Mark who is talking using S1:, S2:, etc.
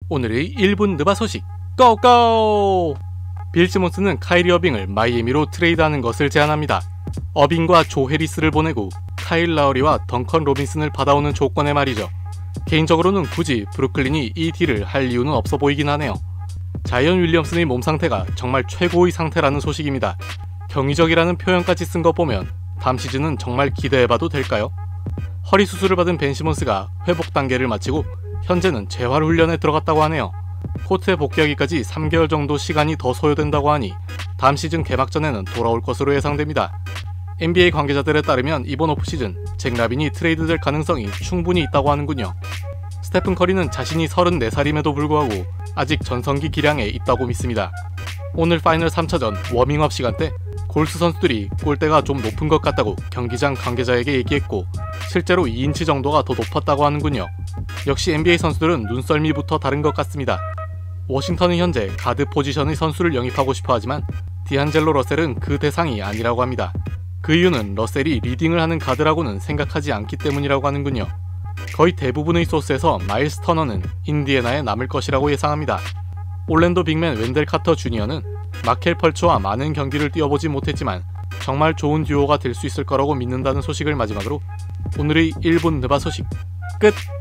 S1: 오늘의 1분 느바 소식 고고! 빌 시몬스는 카이리 어빙을 마이애미로 트레이드하는 것을 제안합니다. 어빙과 조 해리스를 보내고 카일 라우리와 덩컨 로빈슨을 받아오는 조건에 말이죠. 개인적으로는 굳이 브루클린이 이 딜을 할 이유는 없어 보이긴 하네요. 자이언 윌리엄슨의 몸 상태가 정말 최고의 상태라는 소식입니다. 경이적이라는 표현까지 쓴 거 보면 다음 시즌은 정말 기대해봐도 될까요? 허리 수술을 받은 벤 시몬스가 회복 단계를 마치고 현재는 재활 훈련에 들어갔다고 하네요. 코트에 복귀하기까지 3개월 정도 시간이 더 소요된다고 하니 다음 시즌 개막 전에는 돌아올 것으로 예상됩니다. NBA 관계자들에 따르면 이번 오프시즌 잭 라빈이 트레이드될 가능성이 충분히 있다고 하는군요. 스테픈 커리는 자신이 34살임에도 불구하고 아직 전성기 기량에 있다고 믿습니다. 오늘 파이널 3차전 워밍업 시간대 골스 선수들이 골대가 좀 높은 것 같다고 경기장 관계자에게 얘기했고 실제로 2인치 정도가 더 높았다고 하는군요. 역시 NBA 선수들은 눈썰미부터 다른 것 같습니다. 워싱턴은 현재 가드 포지션의 선수를 영입하고 싶어 하지만 디안젤로 러셀은 그 대상이 아니라고 합니다. 그 이유는 러셀이 리딩을 하는 가드라고는 생각하지 않기 때문이라고 하는군요. 거의 대부분의 소스에서 마일스 터너는 인디애나에 남을 것이라고 예상합니다. 올랜도 빅맨 웬델 카터 주니어는 마켈 펄츠와 많은 경기를 뛰어보지 못했지만 정말 좋은 듀오가 될 수 있을 거라고 믿는다는 소식을 마지막으로 오늘의 1분 느바 소식 끝!